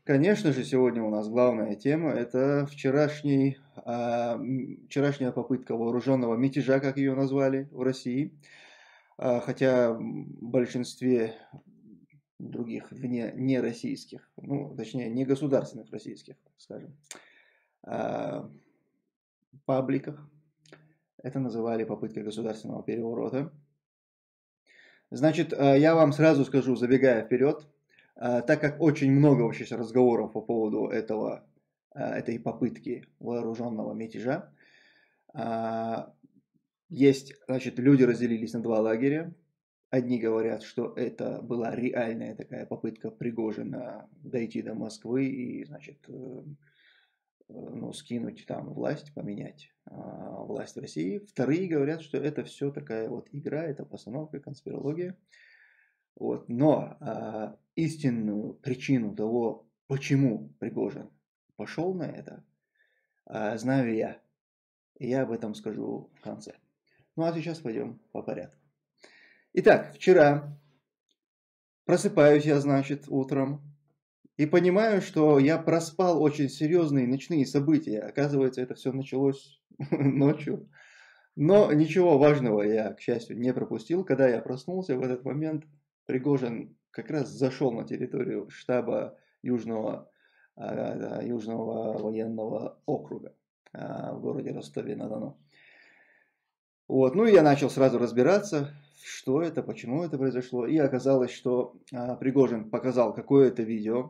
Конечно же, сегодня у нас главная тема – это вчерашняя попытка вооруженного мятежа, как ее назвали в России. Хотя в большинстве других не российских, ну, точнее, не государственных российских, скажем, а, пабликах это называли попыткой государственного переворота. Значит, я вам сразу скажу, забегая вперед, так как очень много вообще разговоров по поводу этой попытки вооруженного мятежа, а, есть, значит, люди разделились на два лагеря. Одни говорят, что это была реальная такая попытка Пригожина дойти до Москвы и, значит, ну, скинуть там власть, поменять власть в России. Вторые говорят, что это все такая вот игра, это постановка, конспирология. Вот. Но истинную причину того, почему Пригожин пошел на это, знаю я. И я об этом скажу в конце. Ну а сейчас пойдем по порядку. Итак, вчера просыпаюсь я, значит, утром и понимаю, что я проспал очень серьезные ночные события. Оказывается, это все началось ночью. Но ничего важного я, к счастью, не пропустил. Когда я проснулся, в этот момент Пригожин как раз зашел на территорию штаба Южного военного округа в городе Ростове-на-Дону. Вот. Ну и я начал сразу разбираться, что это, почему это произошло. И оказалось, что Пригожин показал какое-то видео,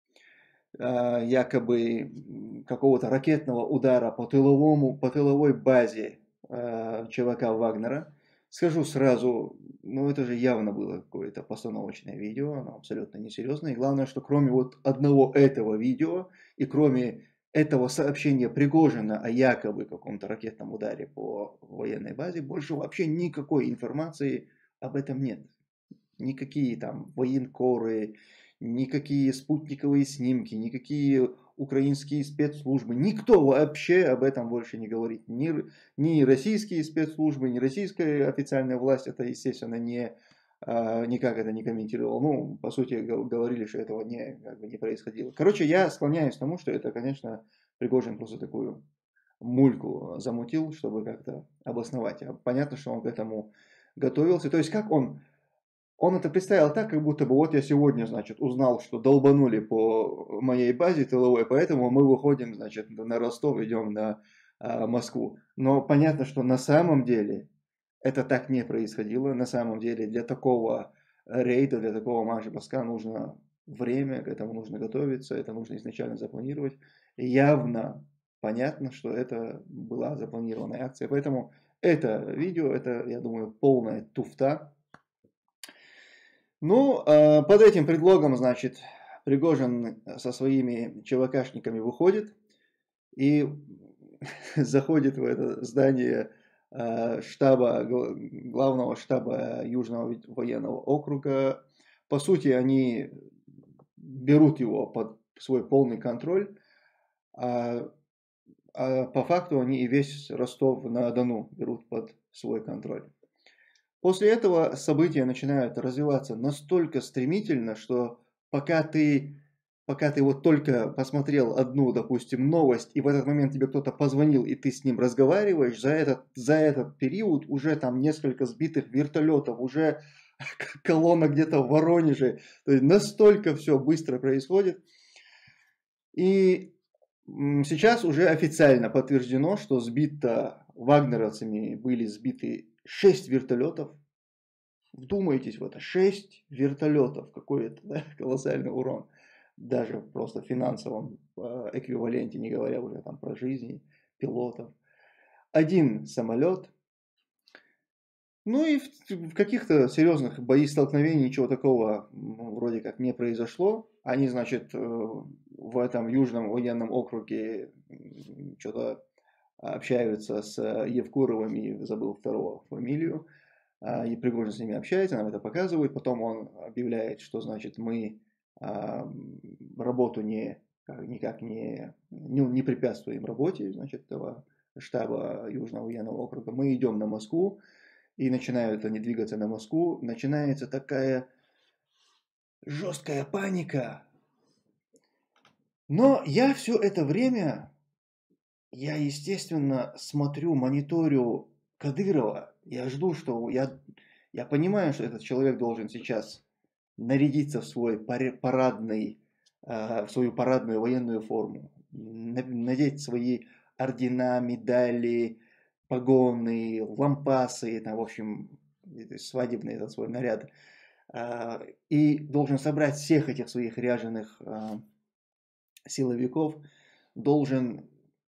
якобы какого-то ракетного удара по тыловой базе ЧВК Вагнера. Скажу сразу, ну это же явно было какое-то постановочное видео, оно абсолютно несерьезное. И главное, что кроме вот одного этого видео и кроме этого сообщения Пригожина о якобы каком-то ракетном ударе по военной базе, больше вообще никакой информации об этом нет. Никакие там военкоры, никакие спутниковые снимки, никакие украинские спецслужбы, никто вообще об этом больше не говорит. Ни российские спецслужбы, ни российская официальная власть это, естественно, никак это не комментировал. Ну, по сути, говорили, что этого как бы не происходило. Короче, я склоняюсь к тому, что это, конечно, Пригожин просто такую мульку замутил, чтобы как-то обосновать. Понятно, что он к этому готовился. То есть, как он это представил так, как будто бы вот я сегодня, значит, узнал, что долбанули по моей базе тыловой, поэтому мы выходим, значит, на Ростов, идем на Москву. Но понятно, что на самом деле это так не происходило. На самом деле для такого рейда, для такого марш-броска нужно время, к этому нужно готовиться, это нужно изначально запланировать. И явно понятно, что это была запланированная акция. Поэтому это видео, это, я думаю, полная туфта. Ну, под этим предлогом, значит, Пригожин со своими ЧВКшниками выходит и заходит в это здание главного штаба Южного военного округа. По сути, они берут его под свой полный контроль, а по факту они и весь Ростов-на-Дону берут под свой контроль. После этого события начинают развиваться настолько стремительно, что пока ты, пока ты вот только посмотрел одну, допустим, новость, и в этот момент тебе кто-то позвонил, и ты с ним разговариваешь, за этот период уже там несколько сбитых вертолетов, уже колонна где-то в Воронеже. То есть настолько все быстро происходит. И сейчас уже официально подтверждено, что вагнеровцами были сбиты 6 вертолетов. Вдумайтесь в это, 6 вертолетов, какой это, да, колоссальный урон. Даже просто в финансовом эквиваленте, не говоря уже там про жизни пилотов. Один самолет. Ну и в каких-то серьезных боестолкновений ничего такого вроде как не произошло. Они, значит, в этом южном военном округе что-то общаются с Евкуровыми, забыл второго фамилию. И Пригожин с ними общается, нам это показывает. Потом он объявляет, что, значит, мы работу никак не препятствуем работе, значит, этого штаба Южного военного округа. Мы идем на Москву, и начинают они двигаться на Москву. Начинается такая жесткая паника. Но я все это время, я, естественно, смотрю, мониторю Кадырова. Я жду, что я понимаю, что этот человек должен сейчас нарядиться в свой парадный, в свою парадную военную форму, надеть свои ордена, медали, погоны, лампасы, там, в общем, свадебный этот свой наряд. И должен собрать всех этих своих ряженых силовиков, должен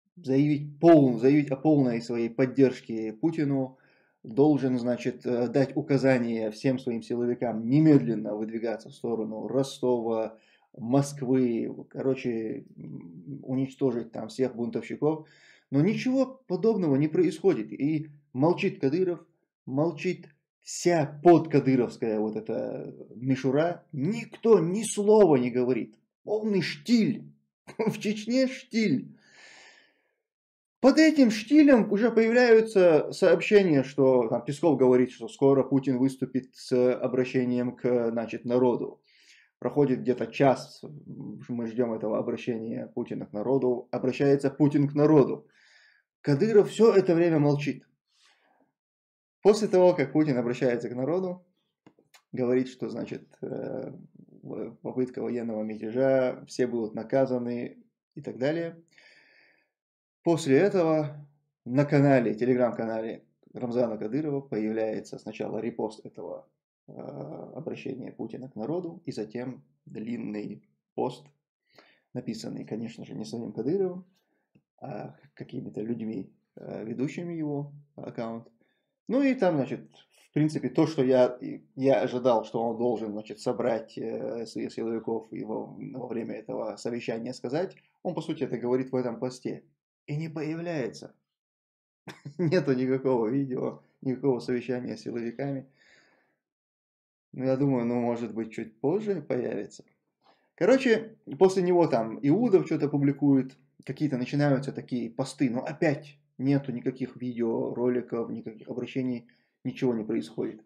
заявить о полной своей поддержке Путину, должен, значит, дать указания всем своим силовикам немедленно выдвигаться в сторону Ростова, Москвы, короче, уничтожить там всех бунтовщиков. Но ничего подобного не происходит. И молчит Кадыров, молчит вся подкадыровская вот эта мишура. Никто ни слова не говорит. Полный штиль. В Чечне штиль. Под этим штилем уже появляются сообщения, что там, Песков говорит, что скоро Путин выступит с обращением к, значит, народу. Проходит где-то час, мы ждем этого обращения Путина к народу. Обращается Путин к народу. Кадыров все это время молчит. После того, как Путин обращается к народу, говорит, что, значит, попытка военного мятежа, все будут наказаны и так далее. После этого на канале, телеграм-канале Рамзана Кадырова появляется сначала репост этого обращения Путина к народу, и затем длинный пост, написанный, конечно же, не самим Кадыровым, а какими-то людьми, ведущими его аккаунт. Ну и там, значит, в принципе, то, что я ожидал, что он должен, значит, собрать своих силовиков и во время этого совещания сказать, он, по сути, это говорит в этом посте. И не появляется. Нету никакого видео, никакого совещания с силовиками. Ну, я думаю, ну, может быть, чуть позже появится. Короче, после него там Иудов что-то публикует, какие-то начинаются такие посты, но опять нету никаких видеороликов, никаких обращений, ничего не происходит.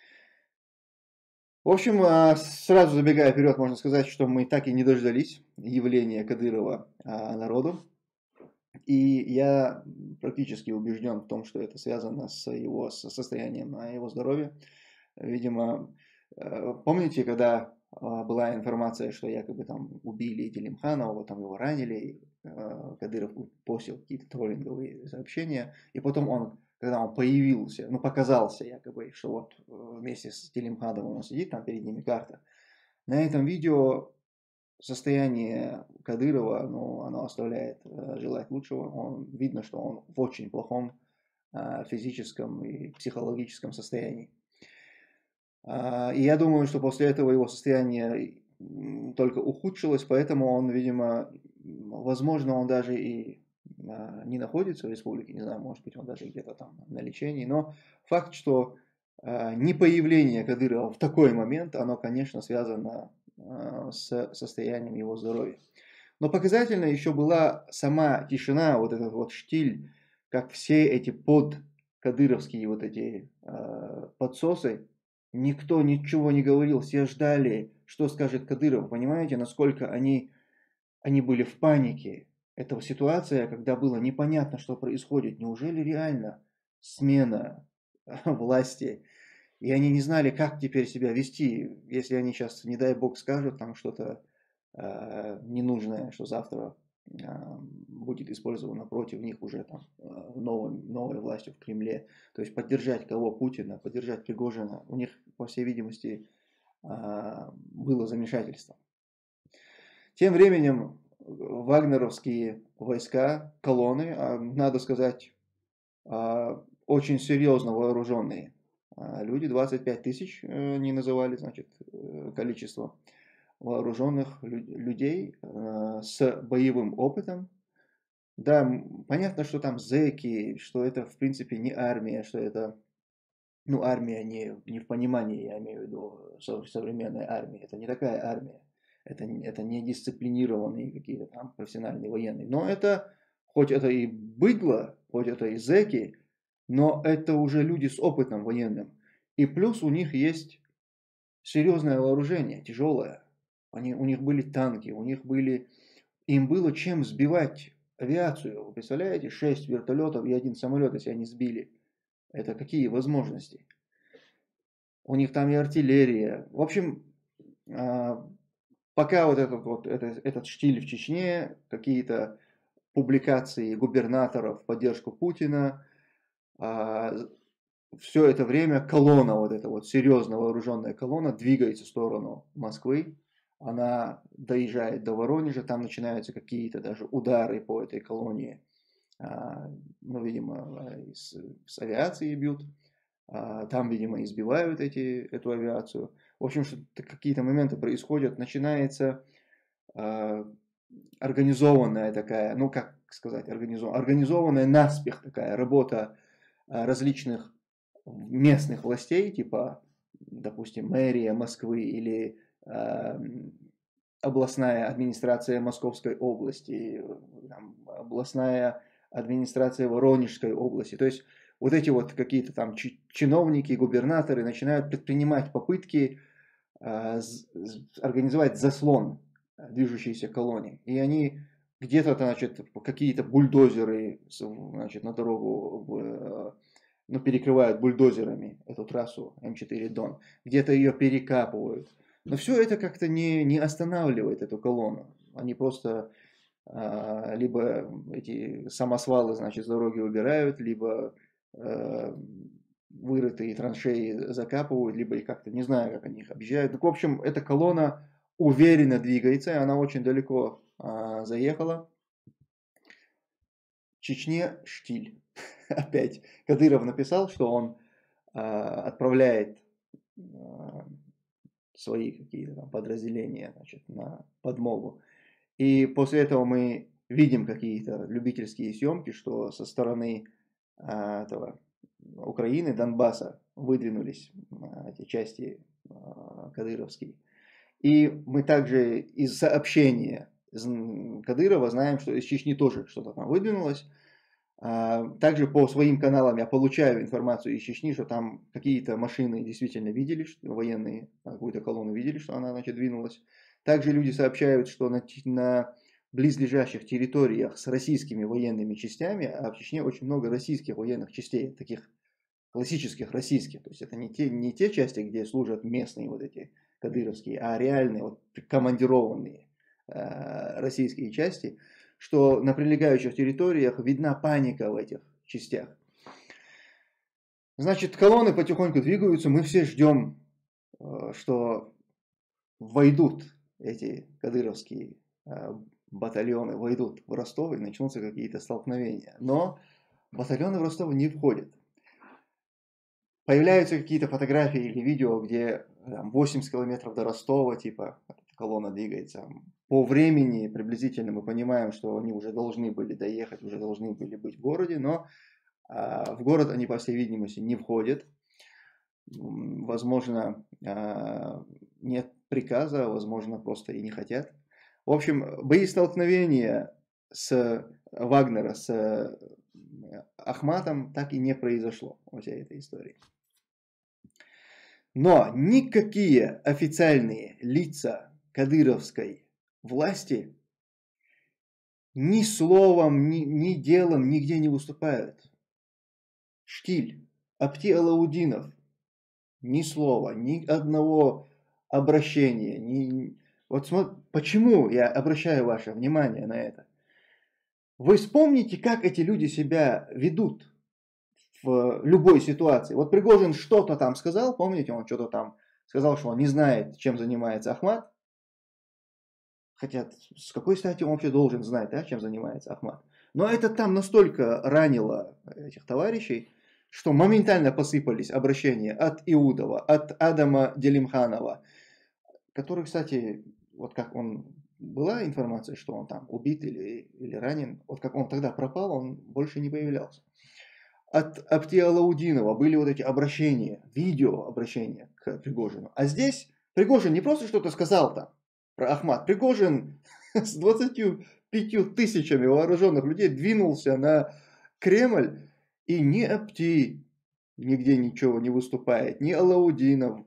В общем, сразу забегая вперед, можно сказать, что мы так и не дождались явления Кадырова народу. И я практически убежден в том, что это связано с его состоянием его здоровья. Видимо, помните, когда была информация, что якобы там убили Делимханова, там его ранили, Кадыров постил какие-то троллинговые сообщения, и потом он, когда он появился, ну показался якобы, что вот вместе с Делимхановым он сидит, там перед ними карта, на этом видео состояние Кадырова, ну, оно оставляет желать лучшего. Видно, что он в очень плохом физическом и психологическом состоянии. И я думаю, что после этого его состояние только ухудшилось, поэтому он, видимо, возможно, он даже и не находится в республике, не знаю, может быть, он даже где-то там на лечении, но факт, что непоявление Кадырова в такой момент, оно, конечно, связано с состоянием его здоровья. Но показательно еще была сама тишина, вот этот вот штиль, как все эти подкадыровские вот эти подсосы, никто ничего не говорил, все ждали, что скажет Кадыров. Понимаете, насколько они были в панике. Это ситуация, когда было непонятно, что происходит. Неужели реально смена власти? И они не знали, как теперь себя вести, если они сейчас, не дай бог, скажут там что-то ненужное, что завтра будет использовано против них уже там новой властью в Кремле. То есть поддержать кого? Путина, поддержать Пригожина. У них, по всей видимости, было замешательство. Тем временем вагнеровские войска, колонны, надо сказать, очень серьезно вооруженные люди, 25 тысяч не называли, значит, количество вооруженных людей с боевым опытом. Да, понятно, что там зэки, что это в принципе не армия, что это, ну, армия не в понимании, я имею в виду современная армия, это не такая армия, это не дисциплинированные какие-то там профессиональные военные, но это, хоть это и быдло, хоть это и зэки, но это уже люди с опытом военным, и плюс у них есть серьезное вооружение, тяжелое, у них были танки, у них были им было чем сбивать авиацию. Вы представляете, 6 вертолетов и 1 самолет, если они сбили. Это какие возможности? У них там и артиллерия. В общем, пока этот штиль в Чечне, какие-то публикации губернаторов в поддержку Путина, все это время колонна, вот эта вот серьезно вооруженная колонна, двигается в сторону Москвы. Она доезжает до Воронежа, там начинаются какие-то даже удары по этой колонии. Ну, видимо, с авиации бьют. Там, видимо, избивают эту авиацию. В общем, что какие-то моменты происходят. Начинается организованная такая, ну как сказать, организованная наспех такая работа различных местных властей, типа, допустим, мэрия Москвы или областная администрация Московской области, там, областная администрация Воронежской области. То есть вот эти вот какие-то там чиновники, губернаторы начинают предпринимать попытки организовать заслон движущейся колонии. И они где-то, значит, какие-то бульдозеры, значит, на дорогу, ну, перекрывают бульдозерами эту трассу М4 Дон. Где-то ее перекапывают. Но все это как-то не останавливает эту колонну. Они просто либо эти самосвалы, значит, с дороги убирают, либо вырытые траншеи закапывают, либо их как-то, не знаю, как они их объезжают. Ну, в общем, эта колонна уверенно двигается, и она очень далеко заехала. В Чечне штиль. Опять Кадыров написал, что он отправляет свои какие-то там подразделения, значит, на подмогу. И после этого мы видим какие-то любительские съемки, что со стороны этого Украины, Донбасса, выдвинулись эти части кадыровские. И мы также из сообщения Кадырова знаем, что из Чечни тоже что-то там выдвинулось. Также по своим каналам я получаю информацию из Чечни, что там какие-то машины действительно видели, что военные какую-то колонну видели, что она, значит, двинулась. Также люди сообщают, что на близлежащих территориях с российскими военными частями, а в Чечне очень много российских военных частей, таких классических российских, то есть это не те части, где служат местные вот эти кадыровские, а реальные вот командированные российские части, что на прилегающих территориях видна паника в этих частях. Значит, колонны потихоньку двигаются, мы все ждем, что войдут эти кадыровские батальоны, войдут в Ростов и начнутся какие-то столкновения. Но батальоны в Ростов не входят. Появляются какие-то фотографии или видео, где там, 80 километров до Ростова, типа, колонна двигается. По времени приблизительно мы понимаем, что они уже должны были доехать, уже должны были быть в городе, но в город они, по всей видимости, не входят. Возможно, нет приказа, возможно, просто и не хотят. В общем, боестолкновения с Вагнера, с Ахматом так и не произошло во всей этой истории. Но никакие официальные лица кадыровской власти ни словом, ни делом нигде не выступают. Штиль, Апти Алаудинов, ни слова, ни одного обращения. Вот почему я обращаю ваше внимание на это? Вы вспомните, как эти люди себя ведут в любой ситуации. Вот Пригожин что-то там сказал, помните, он что-то там сказал, что он не знает, чем занимается Ахмат. Хотя, с какой стати он вообще должен знать, да, чем занимается Ахмат? Но это там настолько ранило этих товарищей, что моментально посыпались обращения от Иудова, от Адама Делимханова, который, кстати, вот как он, была информация, что он там убит или ранен, вот как он тогда пропал, он больше не появлялся. От Апти Алаудинова были вот эти обращения, видеообращения к Пригожину. А здесь Пригожин не просто что-то сказал там про Ахмат. Пригожин с 25 тысячами вооруженных людей двинулся на Кремль, и ни Апти нигде ничего не выступает, ни Алаудинов,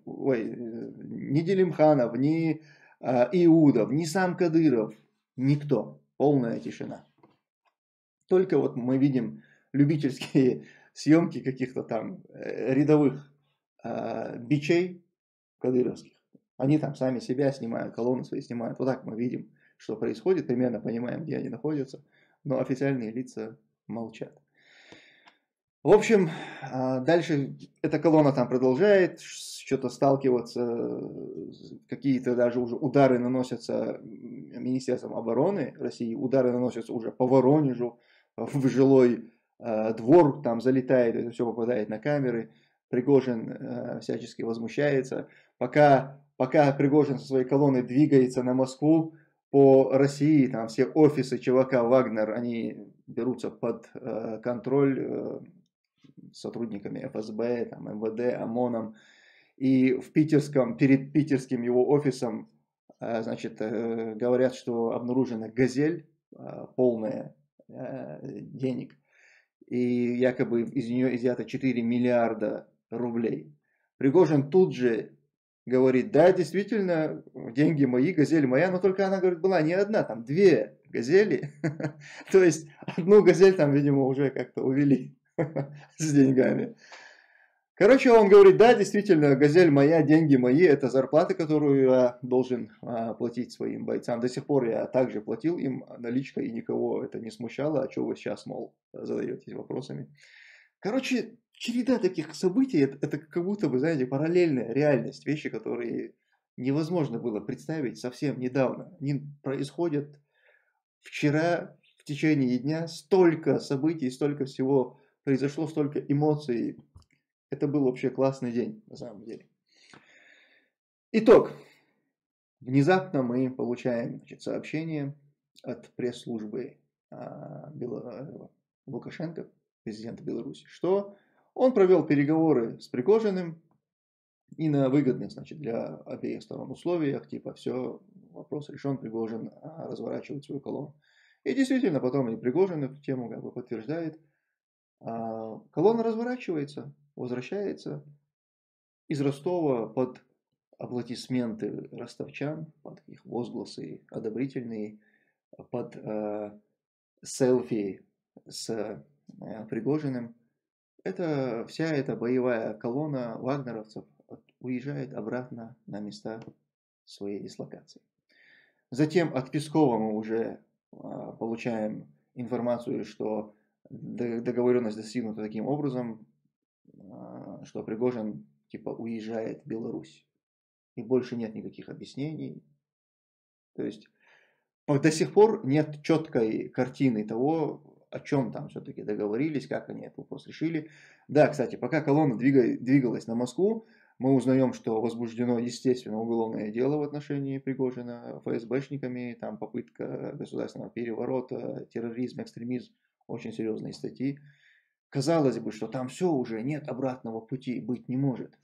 ни Делимханов, ни Иудов, ни сам Кадыров, никто. полная тишина. Только вот мы видим любительские съемки каких-то там рядовых бичей кадыровских. Они там сами себя снимают, колонны свои снимают. Вот так мы видим, что происходит, примерно понимаем, где они находятся. Но официальные лица молчат. В общем, дальше эта колонна там продолжает что-то сталкиваться, какие-то даже уже удары наносятся Министерством обороны России, удары наносятся уже по Воронежу, в жилой двор, там залетает, это все попадает на камеры. Пригожин всячески возмущается. Пока Пригожин со своей колонной двигается на Москву, по России, там все офисы ЧВК «Вагнер», они берутся под контроль сотрудниками ФСБ, там, МВД, ОМОНом. И перед питерским его офисом, значит, говорят, что обнаружена «Газель», полная денег, и якобы из нее изъято 4 миллиарда рублей. Пригожин тут же говорит: да, действительно, деньги мои, «Газель» моя, но только она, говорит, была не одна, там 2 «Газели». То есть одну «Газель» там, видимо, уже как-то увели с деньгами. Короче, он говорит: да, действительно, «Газель» моя, деньги мои, это зарплата, которую я должен платить своим бойцам. До сих пор я также платил им наличкой, и никого это не смущало. А что вы сейчас, мол, задаетесь вопросами? Короче, череда таких событий, это как будто бы, знаете, параллельная реальность, вещи, которые невозможно было представить совсем недавно. Они происходят вчера, в течение дня, столько событий, столько всего произошло, столько эмоций. Это был вообще классный день, на самом деле. Итог. Внезапно мы получаем, значит, сообщение от пресс-службы Лукашенко, президента Беларуси, что он провел переговоры с Пригожиным и на выгодных, значит, для обеих сторон условиях, типа, все, вопрос решен, Пригожин разворачивает свою колонну. И действительно, потом и Пригожин эту тему как бы подтверждает. Колонна разворачивается, возвращается из Ростова под аплодисменты ростовчан, под их возгласы одобрительные, под селфи с Пригожиным. Вся эта боевая колонна вагнеровцев уезжает обратно на места своей дислокации. Затем от Пескова мы уже получаем информацию, что договоренность достигнута таким образом, что Пригожин типа уезжает в Беларусь. И больше нет никаких объяснений. То есть до сих пор нет четкой картины того, о чем там все-таки договорились, как они этот вопрос решили. Да, кстати, пока колонна двигалась на Москву, мы узнаем, что возбуждено, естественно, уголовное дело в отношении Пригожина ФСБшниками, там попытка государственного переворота, терроризм, экстремизм, очень серьезные статьи. Казалось бы, что там все уже, нет обратного пути, быть не может.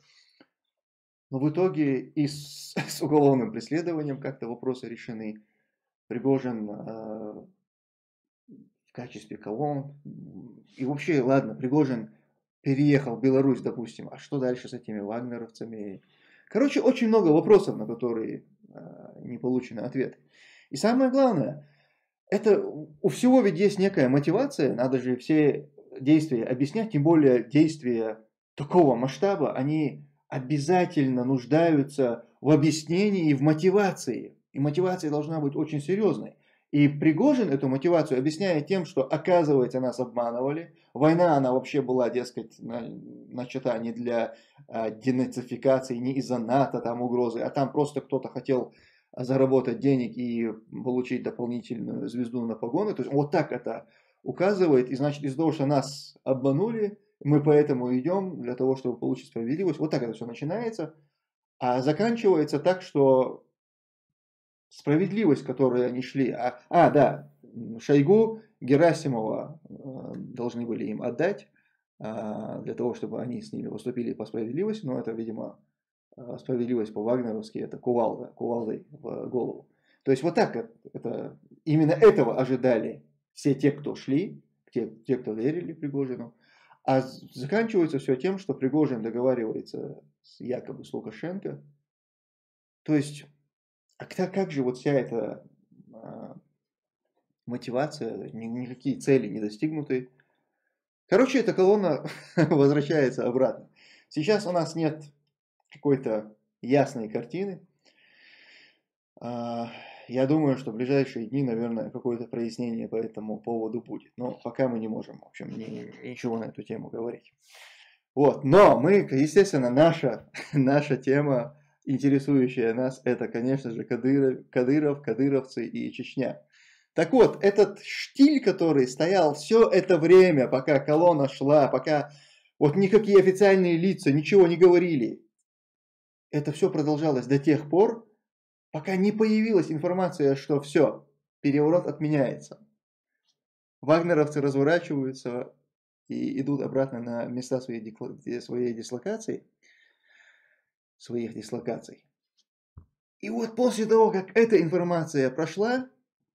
Но в итоге и с уголовным преследованием как-то вопросы решены. Пригожин в качестве колонн. И вообще, ладно, Пригожин переехал в Беларусь, допустим. А что дальше с этими вагнеровцами? Короче, очень много вопросов, на которые не получены ответы. И самое главное, это у всего ведь есть некая мотивация. Надо же все действия объяснять, тем более действия такого масштаба, они обязательно нуждаются в объяснении и в мотивации. И мотивация должна быть очень серьезной. И Пригожин эту мотивацию объясняет тем, что, оказывается, нас обманывали. Война, она вообще была, дескать, начата не для денацификации, не из-за НАТО, там угрозы, а там просто кто-то хотел заработать денег и получить дополнительную звезду на погоны. То есть вот так это указывает. И значит, из-за того, что нас обманули, мы поэтому идем для того, чтобы получить справедливость. Вот так это все начинается. А заканчивается так, что справедливость, к которой они шли. Да, Шойгу, Герасимова должны были им отдать, для того, чтобы они с ними выступили по справедливости. Но это, видимо, справедливость по-вагнеровски, это кувалдой в голову. То есть вот так именно этого ожидали все те, кто шли, те, кто верили Пригожину. А заканчивается все тем, что Пригожин договаривается якобы с Лукашенко. То есть, как же вот вся эта мотивация, никакие цели не достигнуты. Короче, эта колонна возвращается обратно. Сейчас у нас нет какой-то ясной картины. Я думаю, что в ближайшие дни, наверное, какое-то прояснение по этому поводу будет. Но пока мы не можем, в общем, ничего на эту тему говорить. Вот. Но мы, естественно, наша тема, интересующая нас, это, конечно же, Кадыров, кадыровцы и Чечня. Так вот, этот штиль, который стоял все это время, пока колонна шла, пока вот никакие официальные лица ничего не говорили, это все продолжалось до тех пор, пока не появилась информация, что все, переворот отменяется. Вагнеровцы разворачиваются и идут обратно на места своих дислокаций. И вот после того, как эта информация прошла,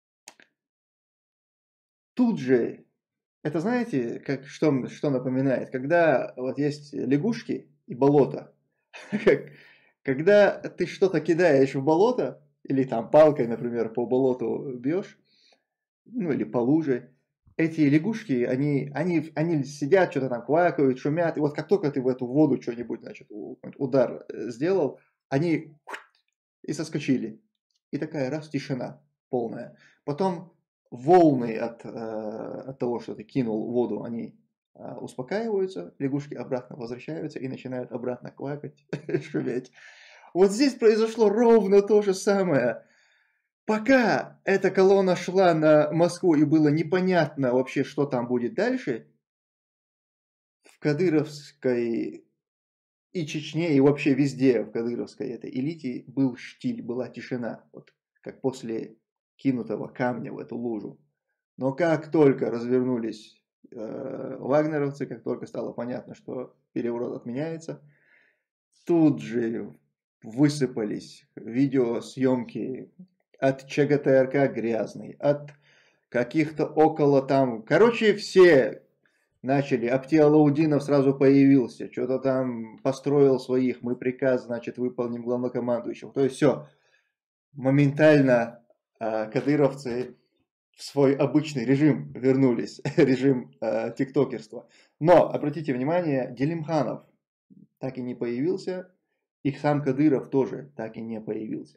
тут же, это знаете, что напоминает? Когда вот есть лягушки и болото, когда ты что-то кидаешь в болото, или там палкой, например, по болоту бьешь, ну или по луже, эти лягушки, они сидят, что-то там квакают, шумят, и вот как только ты в эту воду что-нибудь, значит, удар сделал, они и соскочили. И такая раз тишина полная. Потом волны от того, что ты кинул в воду, они успокаиваются, лягушки обратно возвращаются и начинают обратно квакать, шуметь. Вот здесь произошло ровно то же самое. Пока эта колонна шла на Москву и было непонятно вообще, что там будет дальше, в кадыровской и Чечне, и вообще везде в кадыровской этой элите был штиль, была тишина, вот как после кинутого камня в эту лужу. Но как только развернулись вагнеровцы, как только стало понятно, что переворот отменяется, тут же высыпались видеосъемки от ЧГТРК грязный, от каких-то около там, короче, все начали, Аптиалаудинов сразу появился, что-то там построил своих, мы приказ, значит, выполним главнокомандующего, то есть все, моментально кадыровцы в свой обычный режим вернулись, режим тиктокерства. Но, обратите внимание, Делимханов так и не появился, и сам Кадыров тоже так и не появился.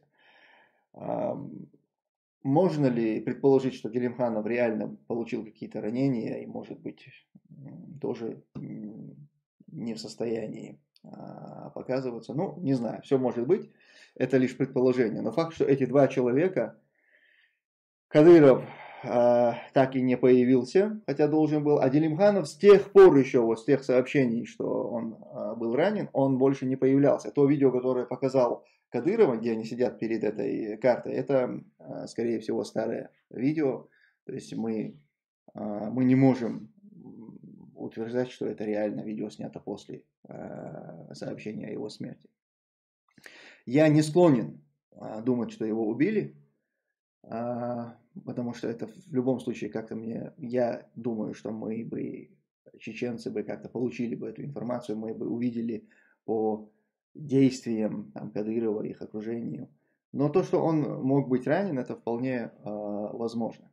Можно ли предположить, что Делимханов реально получил какие-то ранения и, может быть, тоже не в состоянии показываться? Ну, не знаю, все может быть, это лишь предположение. Но факт, что эти два человека, Кадыров так и не появился, хотя должен был, а Делимханов с тех пор еще, вот с тех сообщений, что он был ранен, он больше не появлялся. То видео, которое показал Кадырова, где они сидят перед этой картой, это, скорее всего, старое видео. То есть мы не можем утверждать, что это реально видео снято после сообщения о его смерти. Я не склонен думать, что его убили, потому что это в любом случае как-то я думаю, что мы бы, чеченцы бы как-то получили бы эту информацию, мы бы увидели по действиям там, Кадырова, их окружению. Но то, что он мог быть ранен, это вполне возможно.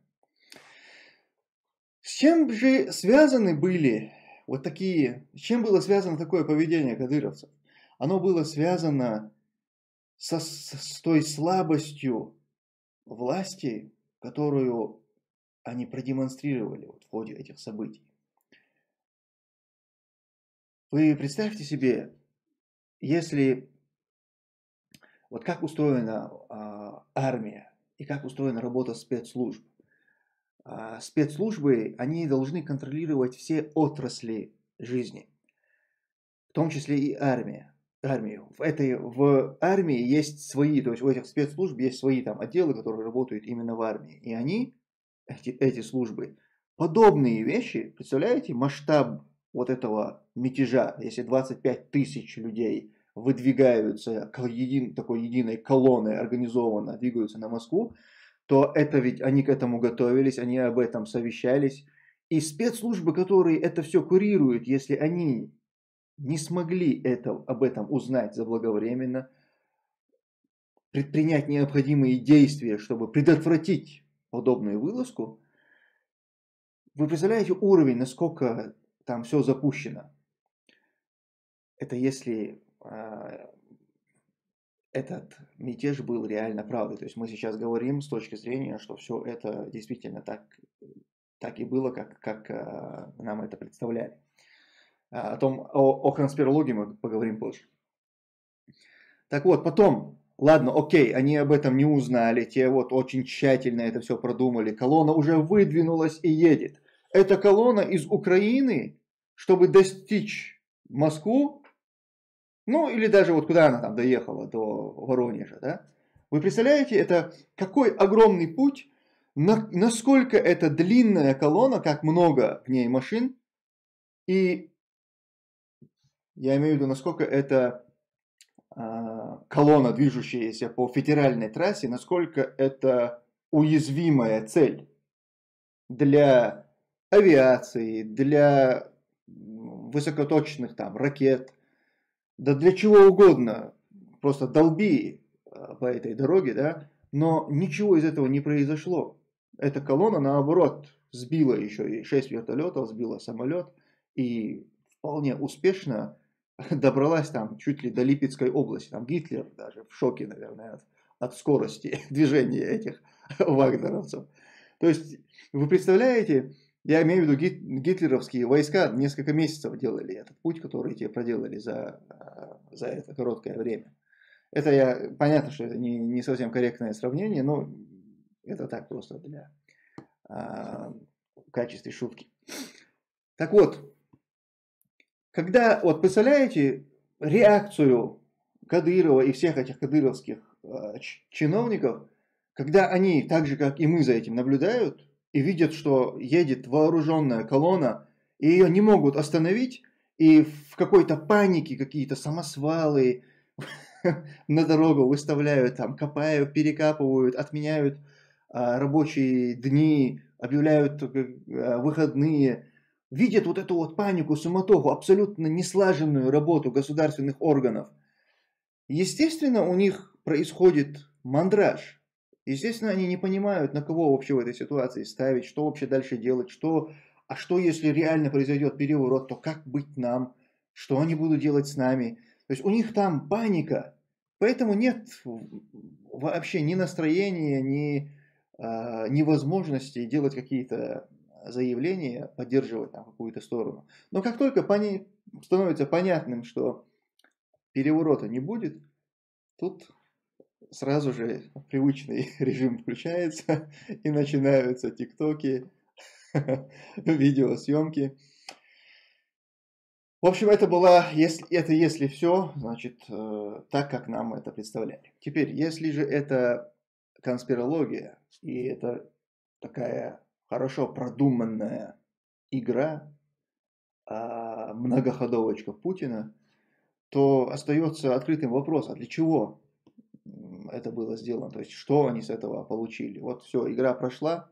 С чем же связаны были вот такие, с чем было связано такое поведение кадыровцев? Оно было связано с той слабостью власти, которую они продемонстрировали в ходе этих событий. Вы представьте себе, если вот как устроена армия и как устроена работа спецслужб. Спецслужбы, они должны контролировать все отрасли жизни, в том числе и армию. В армии есть свои, то есть у этих спецслужб есть свои там отделы, которые работают именно в армии. И они, эти службы, подобные вещи, представляете, масштаб вот этого мятежа, если 25 тысяч людей выдвигаются такой единой колонной организованно, двигаются на Москву, то это ведь они к этому готовились, они об этом совещались. И спецслужбы, которые это все курируют, если они не смогли об этом узнать заблаговременно, предпринять необходимые действия, чтобы предотвратить подобную вылазку, вы представляете уровень, насколько там все запущено? Это если этот мятеж был реально правдой. То есть мы сейчас говорим с точки зрения, что все это действительно так и было, как нам это представляли. О конспирологии мы поговорим позже. Так вот, потом, ладно, окей, они об этом не узнали, те вот очень тщательно это все продумали, колонна уже выдвинулась и едет. Эта колонна из Украины, чтобы достичь Москву, ну или даже вот куда она там доехала, до Воронежа, да? Вы представляете, это какой огромный путь, насколько это длинная колонна, как много в ней машин, и я имею в виду, насколько это колонна, движущаяся по федеральной трассе, насколько это уязвимая цель для авиации, для высокоточных там ракет, да для чего угодно, просто долби по этой дороге, да, но ничего из этого не произошло. Эта колонна, наоборот, сбила еще и 6 вертолетов, сбила самолет и вполне успешно добралась там чуть ли до Липецкой области. Там Гитлер даже в шоке, наверное, от скорости движения этих вагнеровцев. То есть, вы представляете, я имею в виду гитлеровские войска несколько месяцев делали этот путь, который те проделали за это короткое время. Понятно, что это не совсем корректное сравнение, но это так просто для в качестве шутки. Так вот, когда, вот представляете реакцию Кадырова и всех этих кадыровских чиновников, когда они, так же как и мы, за этим наблюдают и видят, что едет вооруженная колонна, и ее не могут остановить, и в какой-то панике какие-то самосвалы на дорогу выставляют, там, копают, перекапывают, отменяют рабочие дни, объявляют выходные, видят вот эту вот панику, суматоху, абсолютно неслаженную работу государственных органов. Естественно, у них происходит мандраж. Естественно, они не понимают, на кого вообще в этой ситуации ставить, что вообще дальше делать, а что если реально произойдет переворот, то как быть нам, что они будут делать с нами. То есть у них там паника, поэтому нет вообще ни настроения, ни возможности делать какие-то заявления, поддерживать там какую-то сторону. Но как только становится понятным, что переворота не будет, тут сразу же привычный режим включается и начинаются тиктоки, видеосъемки. В общем, если все, значит, так, как нам это представляли. Теперь, если же это конспирология, и это такая хорошо продуманная игра, многоходовочка Путина, то остается открытым вопрос, а для чего это было сделано? То есть, что они с этого получили? Вот все, игра прошла,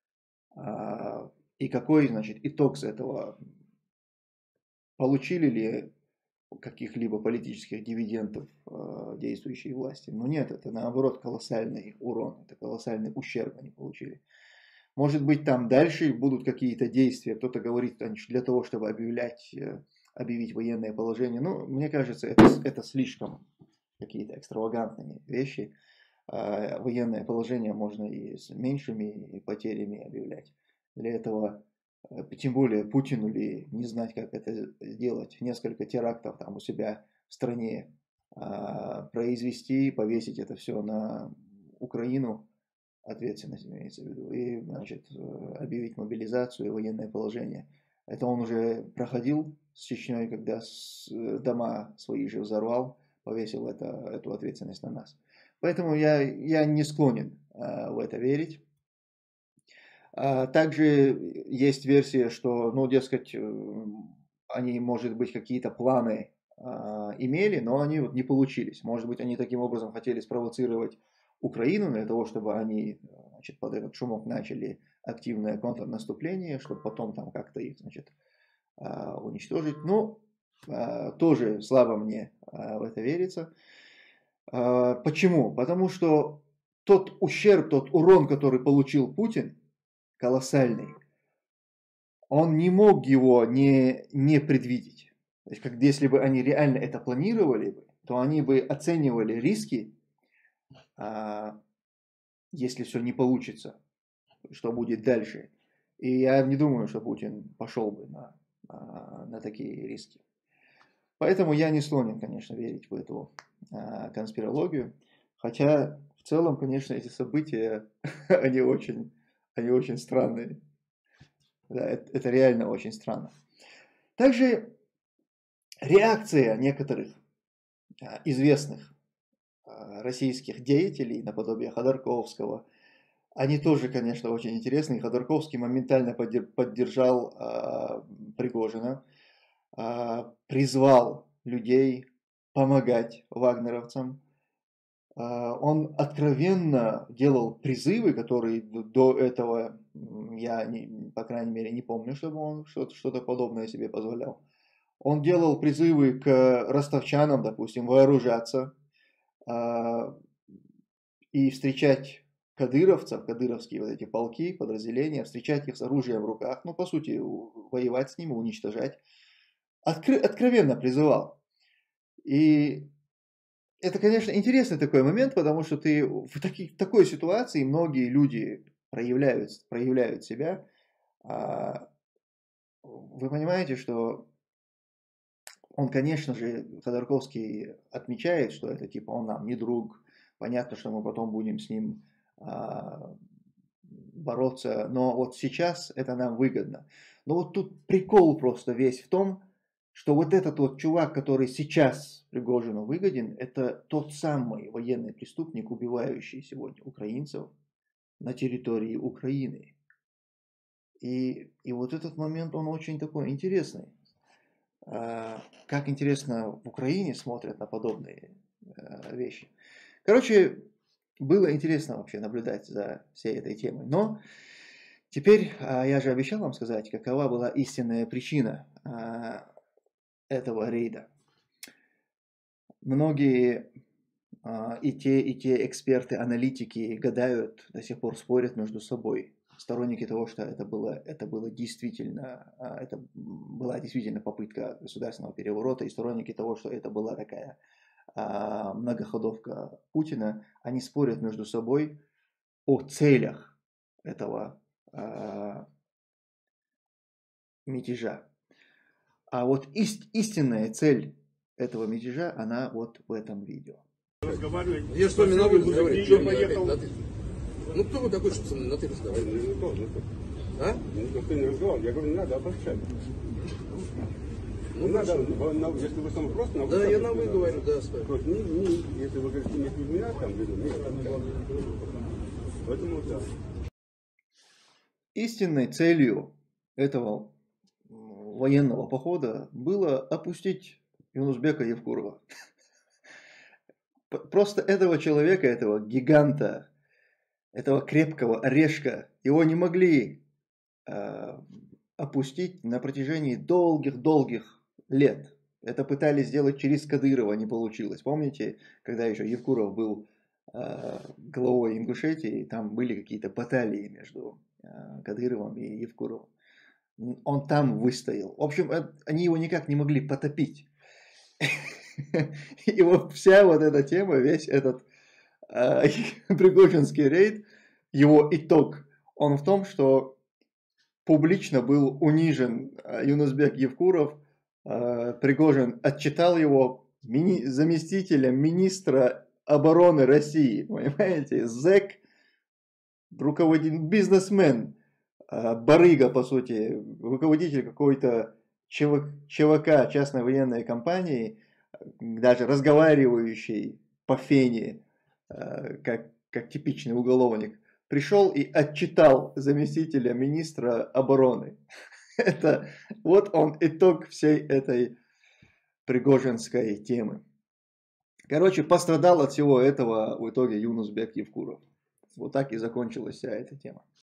и какой, значит, итог с этого? Получили ли каких-либо политических дивидендов действующей власти? Но нет, это наоборот колоссальный урон, это колоссальный ущерб они получили. Может быть, там дальше будут какие-то действия, кто-то говорит, для того, чтобы объявить военное положение. Но мне кажется, это слишком какие-то экстравагантные вещи. Военное положение можно и с меньшими потерями объявлять. Для этого, тем более Путину ли не знать, как это сделать, несколько терактов там у себя в стране произвести, повесить это все на Украину, ответственность имеется в виду, и, значит, объявить мобилизацию и военное положение. Это он уже проходил с Чечней, когда дома свои же взорвал, повесил эту ответственность на нас. Поэтому я не склонен в это верить. Также есть версия, что, ну, дескать, они, может быть, какие-то планы имели, но они вот не получились. Может быть, они таким образом хотели спровоцировать Украину для того, чтобы они, значит, под этот шумок начали активное контрнаступление, чтобы потом там как-то их, значит, уничтожить. Но тоже слабо мне в это верится. Почему? Потому что тот ущерб, тот урон, который получил Путин, колоссальный. он не мог его не предвидеть. То есть, как если бы они реально это планировали бы, то они бы оценивали риски, если все не получится, что будет дальше. И я не думаю, что Путин пошел бы на такие риски. Поэтому я не склонен, конечно, верить в эту конспирологию. Хотя в целом, конечно, эти события, они очень странные. Да, это реально очень странно. Также реакция некоторых известных российских деятелей, наподобие Ходорковского, они тоже, конечно, очень интересны. Ходорковский моментально поддержал Пригожина, призвал людей помогать вагнеровцам. Он откровенно делал призывы, которые до этого я, по крайней мере, не помню, чтобы он что-то подобное себе позволял. Он делал призывы к ростовчанам, допустим, вооружаться и встречать кадыровцев, кадыровские вот эти полки, подразделения, встречать их с оружием в руках, ну, по сути, воевать с ними, уничтожать. Откровенно призывал. И это, конечно, интересный такой момент, потому что ты в такой ситуации многие люди проявляют себя. Вы понимаете, что он, конечно же, Ходорковский отмечает, что это типа он нам не друг. Понятно, что мы потом будем с ним бороться, но вот сейчас это нам выгодно. Но вот тут прикол просто весь в том, что вот этот вот чувак, который сейчас Пригожину выгоден, это тот самый военный преступник, убивающий сегодня украинцев на территории Украины. И вот этот момент, он очень такой интересный. Как интересно в Украине смотрят на подобные вещи. Короче, было интересно вообще наблюдать за всей этой темой. Но теперь я же обещал вам сказать, какова была истинная причина этого рейда. Многие и те эксперты, аналитики гадают, до сих пор спорят между собой. Сторонники того, что это была действительно попытка государственного переворота, и сторонники того, что это была такая многоходовка Путина, они спорят между собой о целях этого мятежа. А вот истинная цель этого мятежа, она вот в этом видео. Я с вами на вы говорить. Что поехал? Ну кто вы такой, чтобы со мной на ты разговаривать? А? Никто не разговаривал. Я говорю, не надо обобщать. Ну, надо, если вы сам просто на вы. Да, я на вы говорю, да, с вами. Если вы говорите, нет, не меня, там, поэтому да. Истинной целью этого военного похода было опустить Юнусбека Евкурова. Просто этого человека, этого гиганта, этого крепкого орешка, его не могли опустить на протяжении долгих лет. Это пытались сделать через Кадырова, не получилось. Помните, когда еще Евкуров был главой Ингушетии, там были какие-то баталии между Кадыровым и Евкуровым. Он там выстоял. В общем, они его никак не могли потопить. И вот вся вот эта тема, весь этот Пригожинский рейд, его итог, он в том, что публично был унижен Юнусбек Евкуров. Пригожин отчитал его заместителем министра обороны России. Понимаете, зэк, бизнесмен, барыга, по сути, руководитель какой-то ЧВК, частной военной компании, даже разговаривающий по фене, как типичный уголовник, пришел и отчитал заместителя министра обороны. Это вот он итог всей этой пригожинской темы. Короче, пострадал от всего этого в итоге Юнусбек Евкуров. Вот так и закончилась вся эта тема.